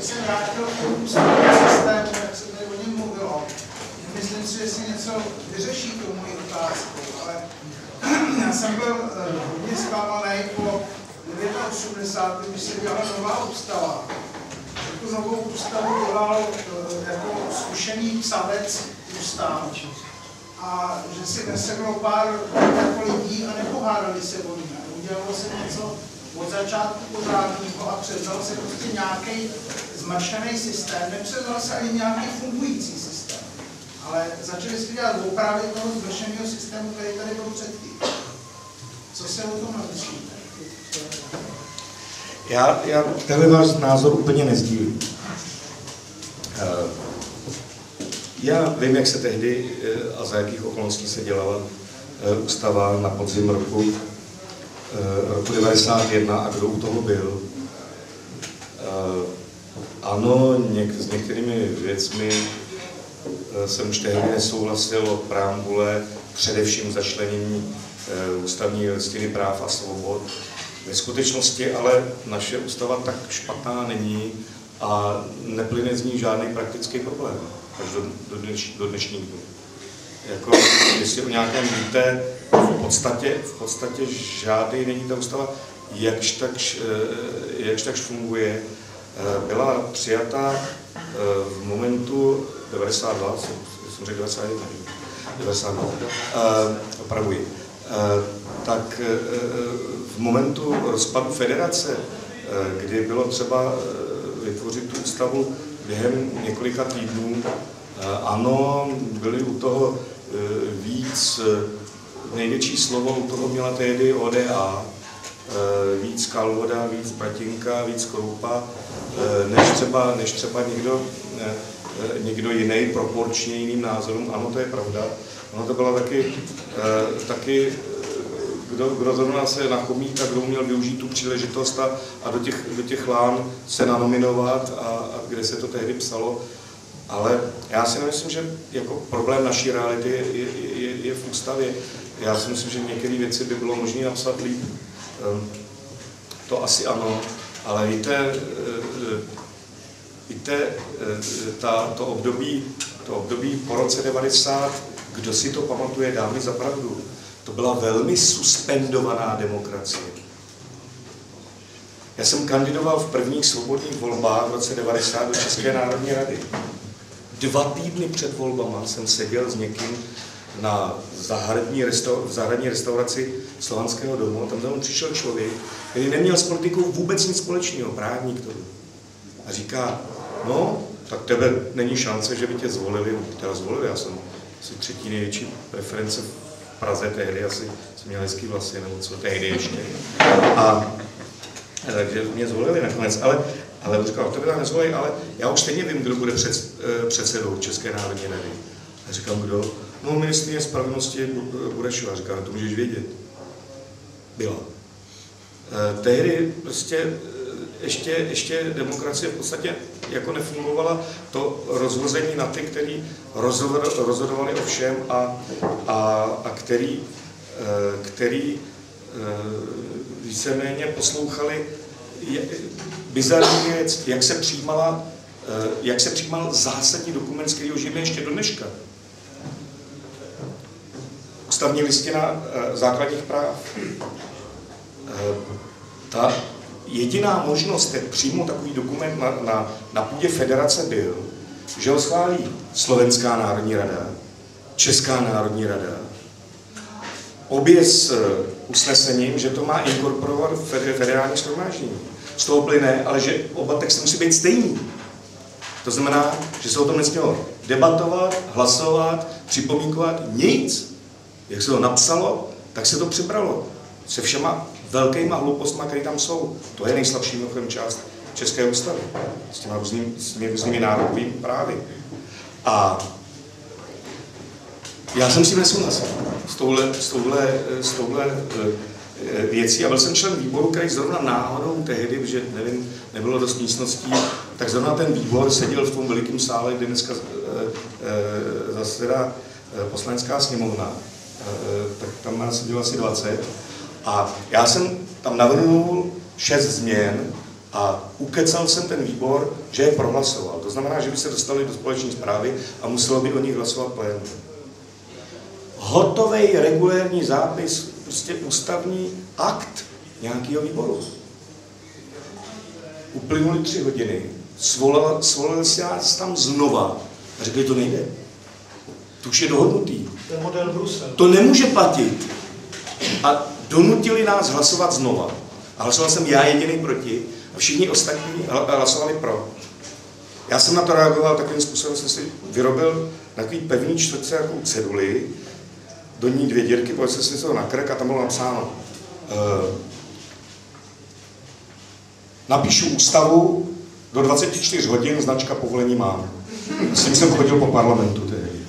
bych se vrátil k tomu ústavnímu systému, jak se tady o něm mluvilo. Myslím si, že si něco vyřeší tu moji otázku, ale já jsem byl hodně zklamaný po 89, když se dělala nová ústava. Tu novou ústavu dělal jako zkušený psavec ústav. A že si nesedlo pár jako lidí a nepohádali se o ní. Udělalo se něco od začátku pořádného a převzal se prostě nějaký zmašený systém. Nepřevzal se ani nějaký fungující systém. Ale začali se dělat opravy toho zmašeného systému, který tady byl předtím. Co se o tom myslíte? Já tenhle váš názor úplně nezdílím. Já vím, jak se tehdy a za jakých okolností se dělala ústava na podzim roku 1991 a kdo u toho byl. Ano, s některými věcmi jsem už tehdy nesouhlasil od preambule, především začlenění ústavní listiny práv a svobod. Ve skutečnosti ale naše ústava tak špatná není a neplyne z ní žádný praktický problém až do dnešních dnů. Jako, jestli o nějakém víte, v podstatě žádný není ta ústava, jakž takž funguje. Byla přijata v momentu 92, jsem řekl 92, opravuji. Tak v momentu rozpadu federace, kdy bylo třeba vytvořit tu ústavu během několika týdnů, ano, byly u toho víc, největší slovo u toho měla tehdy ODA, víc Kalvoda, víc Bratinka, víc Kroupa, než třeba někdo jiný, proporčně jiným názorům. Ano, to je pravda. Ono to byla taky kdo zrovna se nachomít a kdo měl využít tu příležitost a do těch lán se nanominovat a kde se to tehdy psalo. Ale já si nemyslím, že jako problém naší reality je v ústavě. Já si myslím, že některé věci by bylo možné napsat líp. To asi ano, ale víte, to období po roce 90, kdo si to pamatuje, dá mi za pravdu. To byla velmi suspendovaná demokracie. Já jsem kandidoval v prvních svobodných volbách v roce 90 do České národní rady. 2 týdny před volbama jsem seděl s někým na zahradní restauraci Slovanského domu a tam za mnou přišel člověk, který neměl s politikou vůbec nic společného, právník to byl. A říká, no, tak tebe není šance, že by tě zvolili. Teda zvolili, já jsem asi 3. největší preference v Praze tehdy, asi jsem měl hezký vlasy, nebo co, tehdy ještě. A takže mě zvolili nakonec, ale říkal, tebe tam nezvolili, ale já už stejně vím, kdo bude předsedou České národní rady. A říkám, kdo? No, ministryně spravedlnosti Burešová. Říkám, to můžeš vědět. Byla. Tehdy prostě ještě demokracie v podstatě jako nefungovala, to rozhození na ty, kteří rozhodovali o všem a který víceméně poslouchali bizarní věc, jak se přijímal zásadní dokument, z kterého žijeme ještě do dneška. Ústavní listina základních práv. Ta jediná možnost, jak přijmout takový dokument na půdě federace byl, že ho schválí Slovenská národní rada, Česká národní rada, obě s usnesením, že to má inkorporovat federální shromáždění. Z toho plyne, ale že oba texty musí být stejný. To znamená, že se o tom nesmělo debatovat, hlasovat, připomínkovat, nic. Jak se to napsalo, tak se to přibralo. Se všema velkýma hloupostma, které tam jsou. To je nejslabší mimochodem část České ústavy. S těmi různými národovými právy. A já jsem si nesouhlasil s touhle věcí a byl jsem člen výboru, který zrovna náhodou tehdy, protože nevím, nebylo dost místností, tak zrovna ten výbor seděl v tom velikém sále, kde dneska zasedá Poslanecká sněmovna. Tak tam nás sedělo asi 20. A já jsem tam navrhnul 6 změn A ukecal jsem ten výbor, že je prohlasoval. To znamená, že by se dostali do společné zprávy a muselo by o nich hlasovat plénum. Hotový regulérní zápis, prostě ústavní akt nějakého výboru. Uplynuly 3 hodiny, svolali si nás tam znova a řekli, to nejde. To už je dohodnutý. Ten model Brusel. To nemůže platit. A donutili nás hlasovat znova. A hlasoval jsem já jediný proti a všichni ostatní hlasovali pro. Já jsem na to reagoval takovým způsobem, jsem si vyrobil takový pevný čtvrtce jako ceduli, do ní 2 dírky, pojď jsem si to na krk a tam bylo napsáno. Napíšu ústavu, do 24 hodin značka povolení mám. S tím jsem chodil po parlamentu tehdy.